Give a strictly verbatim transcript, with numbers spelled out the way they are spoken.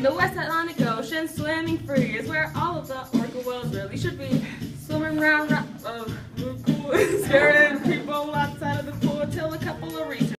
the West Atlantic Ocean, swimming free is where all of the orca whales really should be. Swimming round, round, oh, cool,